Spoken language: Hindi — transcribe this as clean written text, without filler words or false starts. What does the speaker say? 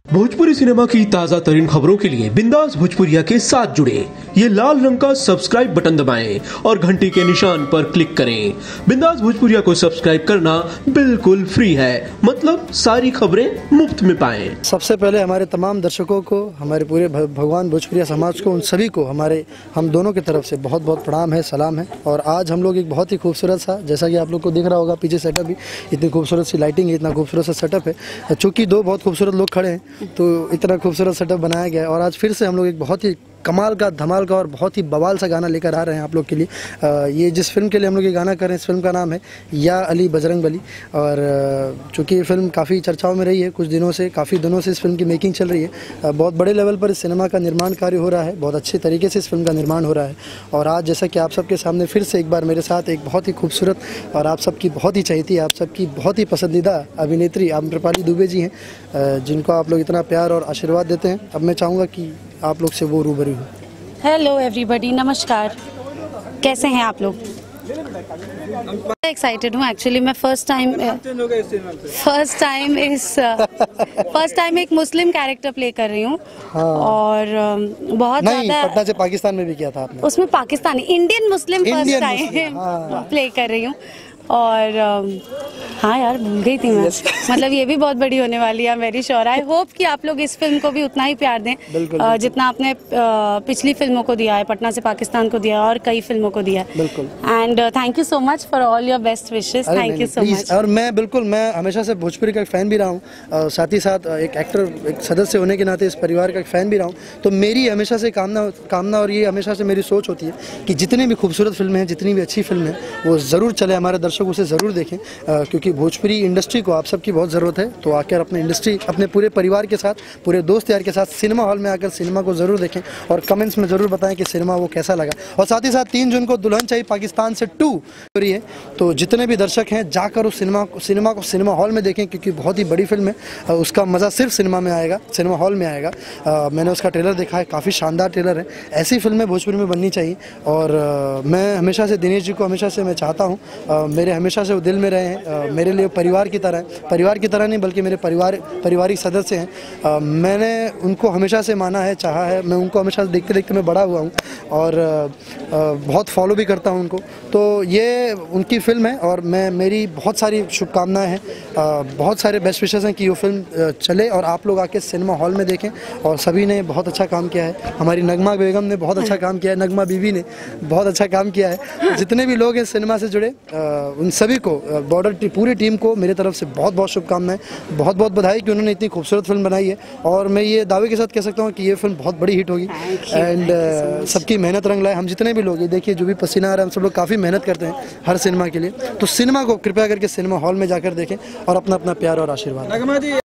भोजपुरी सिनेमा की ताज़ा तरीन खबरों के लिए बिंदास भोजपुरिया के साथ जुड़े ये लाल रंग का सब्सक्राइब बटन दबाएं और घंटी के निशान पर क्लिक करें। बिंदास भोजपुरिया को सब्सक्राइब करना बिल्कुल फ्री है, मतलब सारी खबरें मुफ्त में पाएं। सबसे पहले हमारे तमाम दर्शकों को, हमारे पूरे भगवान भोजपुरिया समाज को, उन सभी को हम दोनों की तरफ से बहुत बहुत प्रणाम है, सलाम है। और आज हम लोग एक बहुत ही खूबसूरत सा, जैसा कि आप लोग को दिख रहा होगा पीछे सेटअप भी इतनी खूबसूरत सी लाइटिंग है, इतना खूबसूरत सा सेटअप है। चूँकि दो बहुत खूबसूरत लोग खड़े हैं तो इतना खूबसूरत सेटअप बनाया गया है। और आज फिर से हम लोग एक बहुत ही कमाल का, धमाल का और बहुत ही बवाल सा गाना लेकर आ रहे हैं आप लोग के लिए। ये जिस फिल्म के लिए हम लोग ये गाना कर रहे हैं, इस फिल्म का नाम है या अली बजरंग बली। और चूँकि ये फिल्म काफ़ी चर्चाओं में रही है, कुछ दिनों से, काफ़ी दिनों से इस फिल्म की मेकिंग चल रही है। बहुत बड़े लेवल पर इस सिनेमा का निर्माण कार्य हो रहा है, बहुत अच्छे तरीके से इस फिल्म का निर्माण हो रहा है। और आज जैसा कि आप सबके सामने फिर से एक बार मेरे साथ एक बहुत ही खूबसूरत और आप सबकी बहुत ही चहेती, आप सबकी बहुत ही पसंदीदा अभिनेत्री आम्रपाली दुबे जी हैं, जिनको आप लोग इतना प्यार और आशीर्वाद देते हैं। अब मैं चाहूँगा कि आप लोग से वो रूबरू हो। हेलो एवरीबॉडी, नमस्कार, कैसे हैं आप लोग? एक्साइटेड हूँ एक्चुअली। मैं फर्स्ट टाइम एक मुस्लिम कैरेक्टर प्ले कर रही हूँ। हाँ। और बहुत ज़्यादा पटना से पाकिस्तान में भी किया था आपने। उसमें Pakistani Indian Muslim first time play कर रही हूँ। और हाँ यार, भूल गई थी मैं। मतलब ये भी बहुत बड़ी होने वाली है, वेरी श्योर। आई होप कि आप लोग इस फिल्म को भी उतना ही प्यार दें जितना आपने पिछली फिल्मों को दिया है, पटना से पाकिस्तान को दिया और कई फिल्मों को दिया है। And thank you so much for all your best wishes. Thank you so much. और मैं हमेशा से भोजपुरी का एक फ़ैन भी रहा हूँ, साथ ही साथ एक एक्टर, एक सदस्य होने के नाते इस परिवार का एक फ़ैन भी रहा हूँ। तो मेरी हमेशा से कामना और ये हमेशा से मेरी सोच होती है कि जितनी भी खूबसूरत फिल्में हैं, जितनी भी अच्छी फिल्म है, वो ज़रूर चले, हमारे दर्शक उसे ज़रूर देखें। क्योंकि भोजपुरी इंडस्ट्री को आप सबकी बहुत ज़रूरत है। तो आकर अपने पूरे परिवार के साथ, पूरे दोस्त यार के साथ सिनेमा हॉल में आकर सिनेमा को ज़रूर देखें और कमेंट्स में ज़रूर बताएं कि सिनेमा वो कैसा लगा। और साथ ही साथ 3 जून को दुल्हन चाहिए पाकिस्तान से 2 हो रही है। तो जितने भी दर्शक हैं जाकर उस सिनेमा को सिनेमा हॉल में देखें, क्योंकि बहुत ही बड़ी फिल्म है। उसका मज़ा सिर्फ सिनेमा में आएगा, सिनेमा हॉल में आएगा। मैंने उसका ट्रेलर देखा है, काफ़ी शानदार ट्रेलर है। ऐसी फिल्में भोजपुरी में बननी चाहिए। और मैं हमेशा से दिनेश जी को हमेशा से मैं चाहता हूँ, मेरे हमेशा से वो दिल में रहे हैं, मेरे लिए परिवार की तरह, परिवार की तरह नहीं बल्कि मेरे पारिवारिक सदस्य हैं। मैंने उनको हमेशा से माना है, चाहा है। मैं उनको हमेशा से देखते देखते मैं बड़ा हुआ हूँ और बहुत फॉलो भी करता हूँ उनको। तो ये उनकी फिल्म है और मेरी बहुत सारी शुभकामनाएं हैं, बहुत सारे बेस्ट विशेस हैं कि वो फिल्म चले और आप लोग आके सिनेमा हॉल में देखें। और सभी ने बहुत अच्छा काम किया है। हमारी नगमा बेगम ने बहुत अच्छा काम किया है, नगमा बीवी ने बहुत अच्छा काम किया है। जितने भी लोग हैं सिनेमा से जुड़े, उन सभी को, बॉर्डर पूरी टीम को मेरे तरफ से बहुत बहुत शुभकामनाएं, बहुत बहुत बधाई कि उन्होंने इतनी खूबसूरत फिल्म बनाई है। और मैं ये दावे के साथ कह सकता हूँ कि ये फिल्म बहुत बड़ी हिट होगी। एंड सबकी मेहनत रंग लाए। हम जितने भी लोग, ये देखिए जो भी पसीना आ रहा है, हम सब लोग काफ़ी मेहनत करते हैं हर सिनेमा के लिए। तो सिनेमा को कृपया करके सिनेमा हॉल में जाकर देखें और अपना प्यार और आशीर्वाद।